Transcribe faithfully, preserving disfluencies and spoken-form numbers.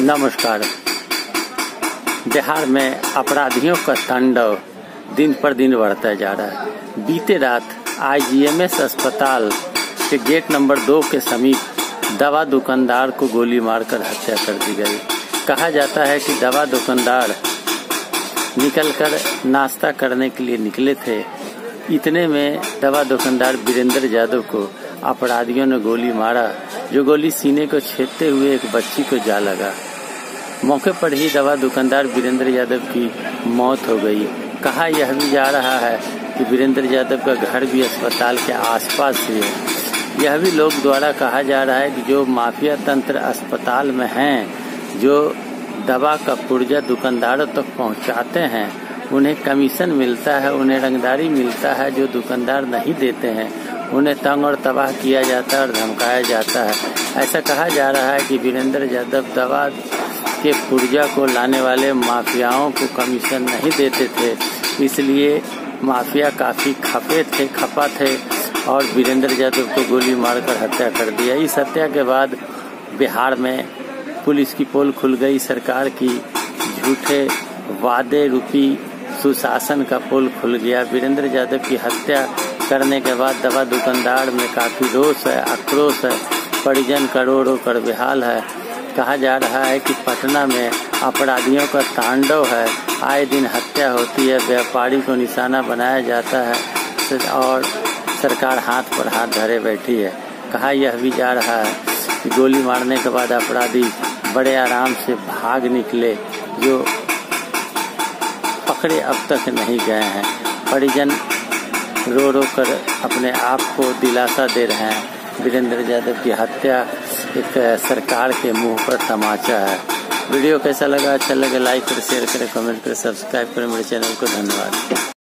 नमस्कार। बिहार में अपराधियों का तांडव दिन पर दिन बढ़ता जा रहा है। बीते रात आईजीएमएस अस्पताल के गेट नंबर दो के समीप दवा दुकानदार को गोली मारकर हत्या कर दी गई। कहा जाता है कि दवा दुकानदार निकलकर नाश्ता करने के लिए निकले थे। इतने में दवा दुकानदार वीरेंद्र यादव को अपराधियों ने गोली मारा, जो गोली सीने को छेदते हुए एक बच्ची को जा लगा। मौके पर ही दवा दुकानदार वीरेंद्र यादव की मौत हो गई। कहा यह भी जा रहा है कि वीरेंद्र यादव का घर भी अस्पताल के आसपास ही है। यह भी लोग द्वारा कहा जा रहा है कि जो माफिया तंत्र अस्पताल में हैं, जो दवा का पुर्जा दुकानदारों तक तो पहुंचाते हैं, उन्हें कमीशन मिलता है, उन्हें रंगदारी मिलता है। जो दुकानदार नहीं देते हैं उन्हें तंग और तबाह किया जाता है और धमकाया जाता है। ऐसा कहा जा रहा है कि वीरेंद्र यादव दवा के पुर्जा को लाने वाले माफियाओं को कमीशन नहीं देते थे, इसलिए माफिया काफी खपे थे खपा थे और वीरेंद्र यादव को गोली मारकर हत्या कर दिया। इस हत्या के बाद बिहार में पुलिस की पोल खुल गई। सरकार की झूठे वादे रूपी सुशासन का पोल खुल गया। वीरेंद्र यादव की हत्या करने के बाद दवा दुकानदार में काफी रोष है, आक्रोश है, परिजन करोड़ों कर बेहाल है। कहा जा रहा है कि पटना में अपराधियों का तांडव है। आए दिन हत्या होती है, व्यापारी को निशाना बनाया जाता है और सरकार हाथ पर हाथ धरे बैठी है। कहा यह भी जा रहा है कि गोली मारने के बाद अपराधी बड़े आराम से भाग निकले, जो पकड़े अब तक नहीं गए हैं। परिजन रो रो कर अपने आप को दिलासा दे रहे हैं। वीरेंद्र यादव की हत्या एक सरकार के मुंह पर तमाचा है। वीडियो कैसा लगा? अच्छा लगे लाइक करें, शेयर करें, कमेंट करें, सब्सक्राइब करें मेरे चैनल को। धन्यवाद।